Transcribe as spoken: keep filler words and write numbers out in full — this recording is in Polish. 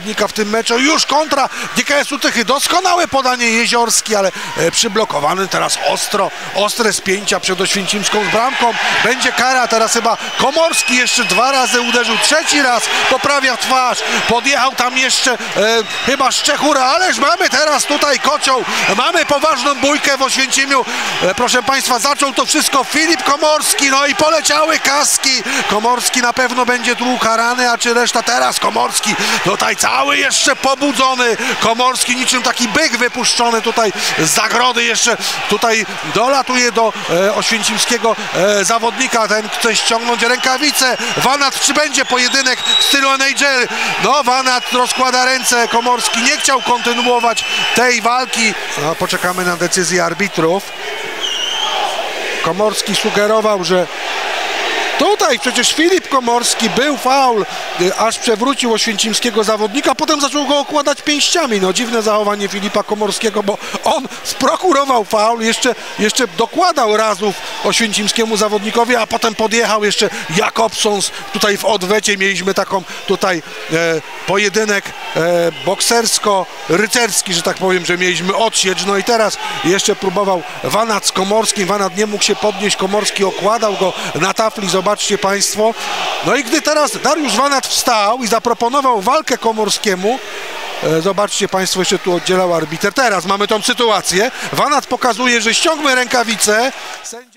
zawodnika w tym meczu. Już kontra G K S-u Tychy. Doskonałe podanie Jeziorski, ale przyblokowany teraz ostro, ostre spięcia przed Oświęcimską z bramką. Będzie kara, teraz chyba Komorski jeszcze dwa razy uderzył, trzeci raz poprawia twarz, podjechał tam jeszcze e, chyba Szczechura, ależ mamy teraz tutaj kocioł, mamy poważną bójkę w Oświęcimiu. E, proszę Państwa, zaczął to wszystko Filip Komorski, no i poleciały kaski. Komorski na pewno będzie tu ukarany, a czy reszta teraz Komorski tutaj cały jeszcze pobudzony. Komorski niczym taki byk wypuszczony tutaj z zagrody, jeszcze tutaj dolatuje do e, oświęcimskiego e, zawodnika, ten chce ściągnąć rękawice. Vanat, czy będzie pojedynek w stylu N H L? No, Vanat rozkłada ręce, Komorski nie chciał kontynuować tej walki. No, poczekamy na decyzję arbitrów. Komorski sugerował, że tutaj przecież Filip Komorski był faul, aż przewrócił oświęcimskiego zawodnika, potem zaczął go okładać pięściami. No dziwne zachowanie Filipa Komorskiego, bo on sprokurował faul, jeszcze, jeszcze dokładał razów oświęcimskiemu zawodnikowi, a potem podjechał jeszcze Jakobsons. Tutaj w odwecie mieliśmy taką tutaj e, pojedynek e, boksersko-rycerski, że tak powiem, że mieliśmy odsiecz. No i teraz jeszcze próbował Vanat z Komorskim. Vanat nie mógł się podnieść, Komorski okładał go na tafli. Zobaczcie Państwo. No i gdy teraz Dariusz Vanat wstał i zaproponował walkę Komorskiemu, e, zobaczcie Państwo, jeszcze tu oddzielał arbiter. Teraz mamy tą sytuację. Vanat pokazuje, że ściągmy rękawice. Sędzia